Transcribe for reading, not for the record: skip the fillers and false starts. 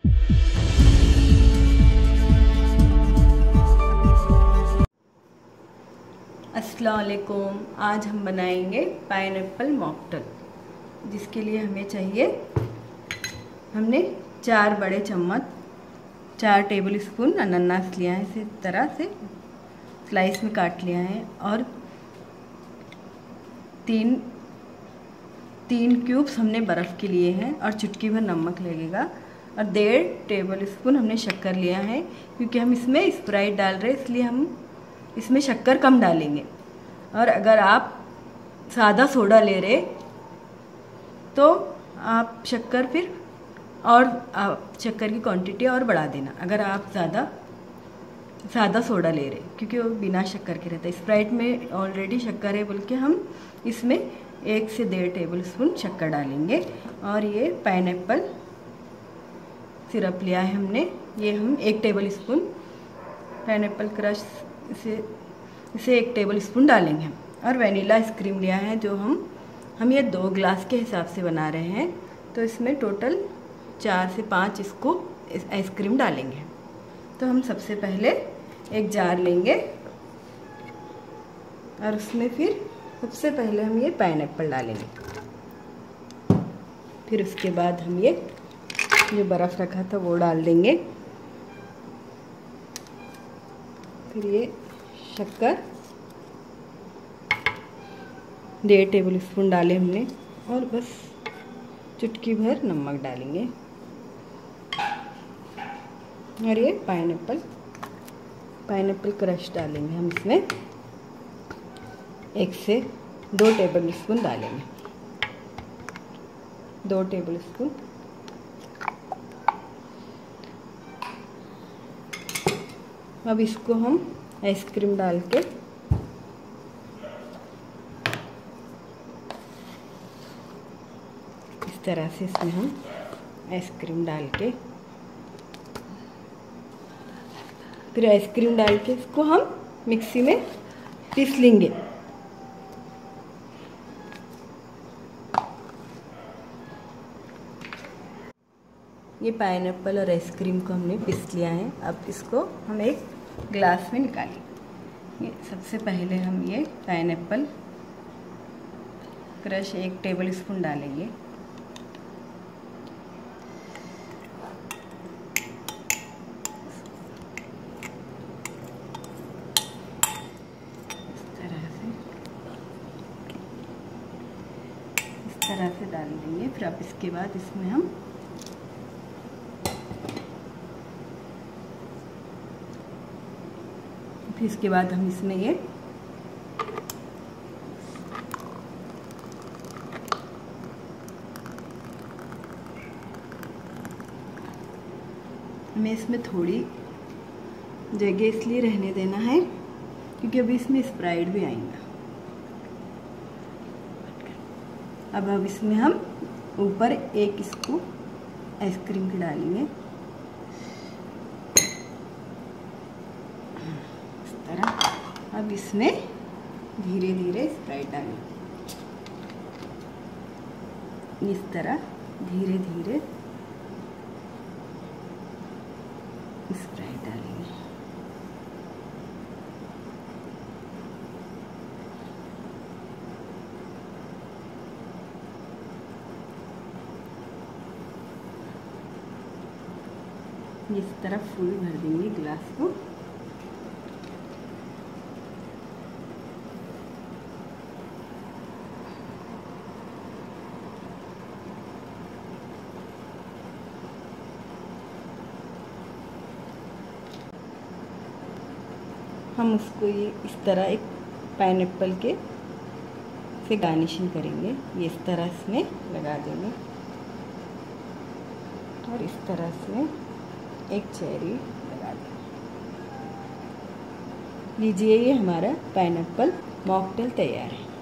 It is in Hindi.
अस्सलाम वालेकुम। आज हम बनाएंगे पाइनएप्पल मॉकटेल। जिसके लिए हमें चाहिए, हमने 4 बड़े चम्मच 4 टेबल स्पून अनानास लिया है, इस तरह से स्लाइस में काट लिया है, और 3 क्यूब्स हमने बर्फ़ के लिए हैं, और चुटकी भर नमक लगेगा, और 1.5 टेबल स्पून हमने शक्कर लिया है। क्योंकि हम इसमें स्प्राइट डाल रहे हैं, इसलिए हम इसमें शक्कर कम डालेंगे। और अगर आप सादा सोडा ले रहे तो आप शक्कर शक्कर की क्वांटिटी और बढ़ा देना। अगर आप सादा सोडा ले रहे, क्योंकि वो बिना शक्कर के रहता है। स्प्राइट में ऑलरेडी शक्कर है, बल्कि हम इसमें 1 से 1.5 टेबल स्पून शक्कर डालेंगे। और ये पाइनएप्पल सिरप लिया है हमने, ये हम 1 टेबल स्पून पाइनएप्पल क्रश इसे 1 टेबल स्पून डालेंगे। और वनीला आइसक्रीम लिया है, जो हम ये 2 ग्लास के हिसाब से बना रहे हैं, तो इसमें टोटल 4 से 5 इसको आइसक्रीम डालेंगे। तो हम सबसे पहले एक जार लेंगे, और उसमें फिर सबसे पहले हम ये पाइनएप्पल डालेंगे। फिर उसके बाद हम ये जो बर्फ़ रखा था वो डाल देंगे। फिर ये शक्कर 1.5 टेबल स्पून डाले हमने, और बस चुटकी भर नमक डालेंगे। और ये पाइनएप्पल क्रश डालेंगे हम इसमें, 1 से 2 टेबल स्पून डालेंगे, 2 टेबल स्पून। अब इसको हम आइसक्रीम डाल के इस तरह से इसमें हम आइसक्रीम डाल के, फिर आइसक्रीम डाल के इसको हम मिक्सी में पीस लेंगे। ये पाइनएप्पल और आइसक्रीम को हमने पीस लिया है। अब इसको हम एक ग्लास में निकालेंगे। ये सबसे पहले हम ये पाइनएप्पल क्रश 1 टेबल स्पून डालेंगे। इस तरह से डाल देंगे। फिर अब इसके बाद इसमें हम इसके बाद हम इसमें ये हमें इसमें थोड़ी जगह इसलिए रहने देना है, क्योंकि अभी इसमें स्प्राइट भी आएगा। अब इसमें हम ऊपर 1 स्कूप आइसक्रीम की डालेंगे, इस तरह। अब इसमें धीरे धीरे स्प्राइट डालेंगे, इस तरह धीरे धीरे स्प्राइट डालेंगे। इस तरह फुल भर देंगे गिलास को। हम उसको ये इस तरह एक पाइनएप्पल के से गार्निशिंग करेंगे। ये इस तरह इसमें लगा देंगे, और इस तरह से एक चेरी लगा देंगे। लीजिए, ये हमारा पाइनएप्पल मॉकटेल तैयार है।